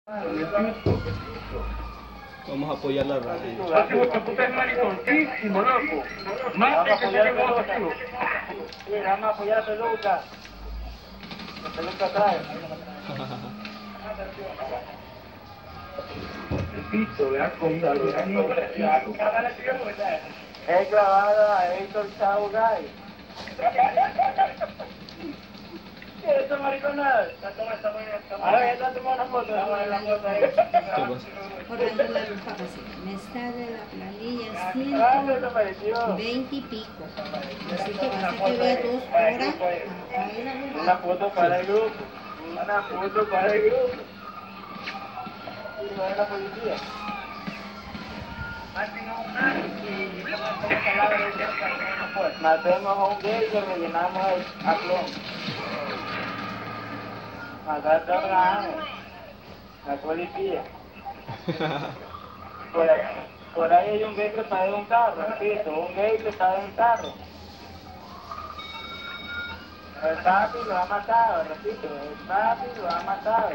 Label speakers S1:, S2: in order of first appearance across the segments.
S1: Vamos a apoyar la radio.
S2: Puta es mariconcísimo, loco. Más que se lleve vos, tío.
S3: Sí, vamos a apoyar a Peluca. La Peluca trae.
S2: Repito, vea con la
S3: Es grabada a Héctor Chavo Gay. ¿Qué es eso, mariconas? A ver, está tomando una foto.
S1: ¿Qué pasa?
S4: Ahorrando la luz para así. Me sale la planilla
S3: ¿Cuándo desapareció?
S4: 120 y pico. Así que basta que vea 2 horas.
S3: Una foto para el grupo. Una foto para el grupo. Y va a la policía. Matemos a un gay que rellenamos a clon. Matar a la policía. Por ahí hay un gay que está en un carro, repito, un gay que está en un carro. El papi lo ha matado, repito, el papi lo ha matado.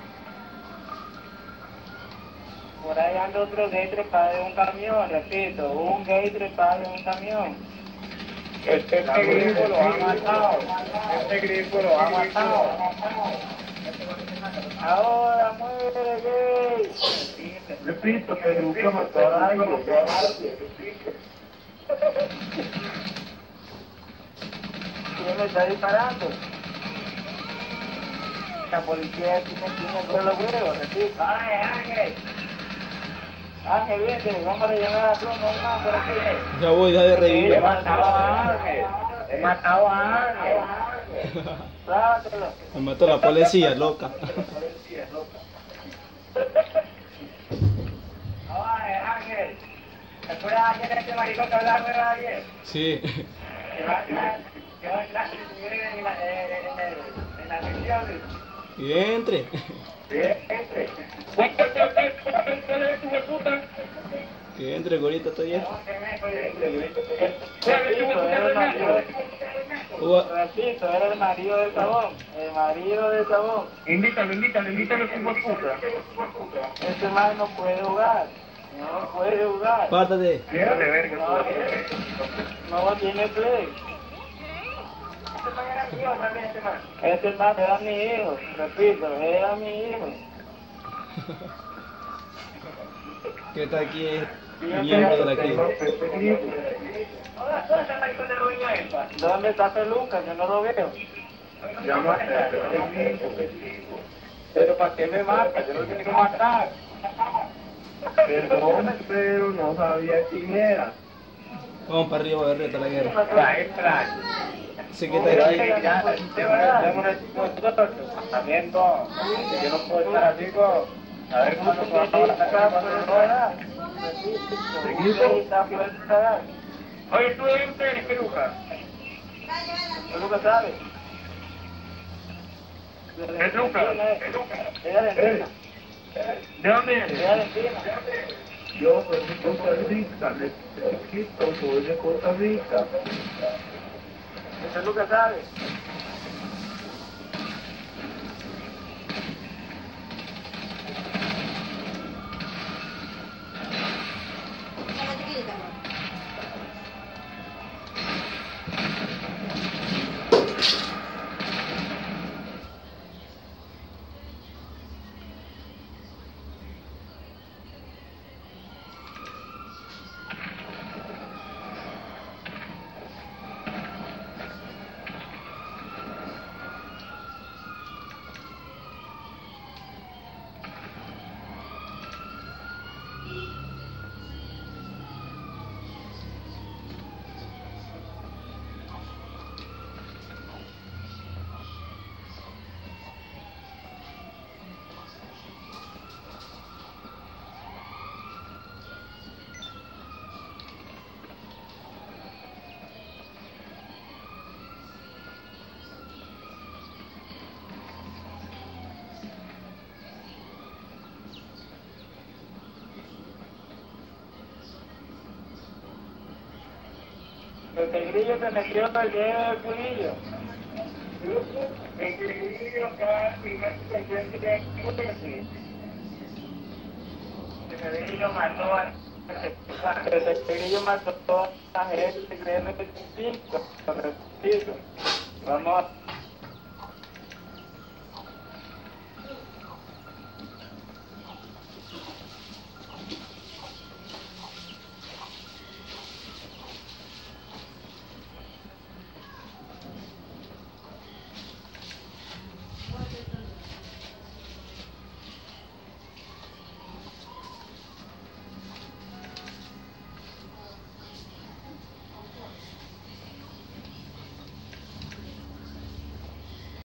S3: Por ahí anda otro gay trepado en un camión, repito, un gay trepado en un camión.
S2: Este grifo lo ha matado. Este grifo lo ha matado.
S3: Ahora muere gay.
S2: Repito, Peluca mató a alguien.
S3: ¿Quién le está disparando? La policía tiene los huevos, repito. Ángel. Ángel, vente, vamos a llamar a la pluma, vamos por aquí.
S1: Ya voy, ya de reír.
S2: He matado a Ángel. He matado a Ángel.
S3: Trátelo.
S1: Me mató la policía, loca.
S3: Ángel. ¿Recuerdas ayer este maricón que hablaba de ayer?
S1: Sí.
S3: Que va a clase en la sección.
S1: Y entre. Que entre, gorita, estoy bien.
S3: Repito, era el marido de Sabón. El marido de Sabón.
S2: Invítalo, hijo de puta.
S3: Ese man no puede jugar. No puede jugar.
S1: Pártate.
S2: Déjale verga.
S3: No tiene play. Ese man era mi hijo. Repito, era mi hijo.
S1: Que está aquí es miembro de la crisis.
S3: ¿Dónde está Peluca? Yo no lo veo.
S2: Pero ¿para qué me mata? Yo no tengo que matar. Perdón, pero no sabía quién era.
S1: Vamos para arriba, de reta la guerra.
S2: La extraño.
S1: Sí que está aquí.
S2: También, yo no puedo estar así, a ver cuándo se va a pagar la casa. Oye, tú eres Peluca.
S3: Peluca sabe.
S2: Peluca.
S3: Ella de Argentina.
S2: ¿De dónde eres?
S3: Ella de Argentina.
S2: Yo soy de Costa Rica, de Quito, soy de Costa Rica.
S3: Peluca sabe. El grillo se metió el dedo del culillo. El grillo está ese grillo mató a ese grillo mató a gente, créeme que sí, correctito. Vamos